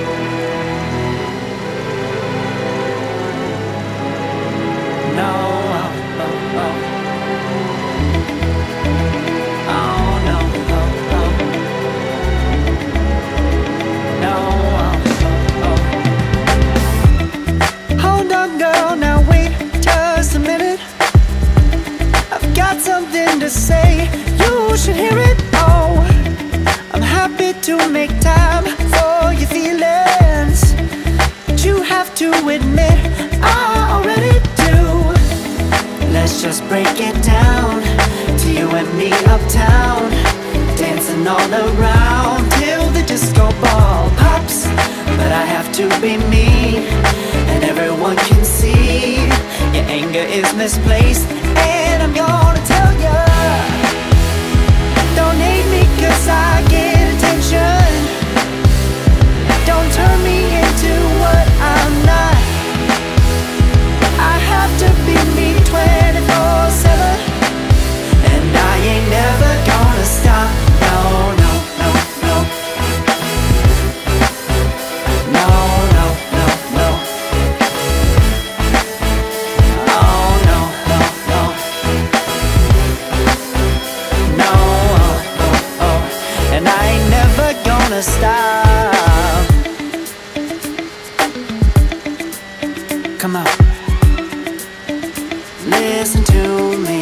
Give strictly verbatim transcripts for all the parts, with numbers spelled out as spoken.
No, oh, oh, oh. Oh, no, oh, oh. No, oh, oh, oh. Hold on, girl, now wait just a minute. I've got something to say, you should hear it. Oh, I'm happy to make time for your feelings, but you have to admit I already do. Let's just break it down to you and me uptown, dancing all around till the disco ball pops. But I have to be me, and everyone can see your anger is misplaced. And I'm gonna tell ya, don't hate me cause I get attention. Don't turn me into what I'm not. I have to be me twenty-four seven, and I ain't never gonna stop. No, no, no, no. No, no, no, no. Oh, no, no, no. No, oh, oh, oh. And I ain't never gonna stop. Come on, listen to me.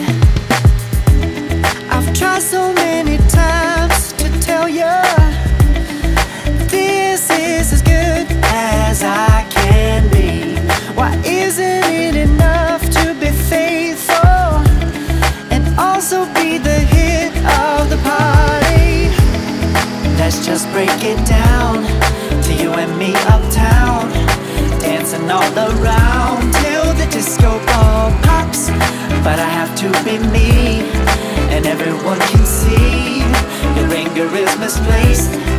I've tried so many times to tell you this is as good as I can be. Why isn't it enough to be faithful and also be the hit of the party? Let's just break it down to you and me uptown, dancing all around till the disco ball pops. But I have to be me, and everyone can see your anger is misplaced.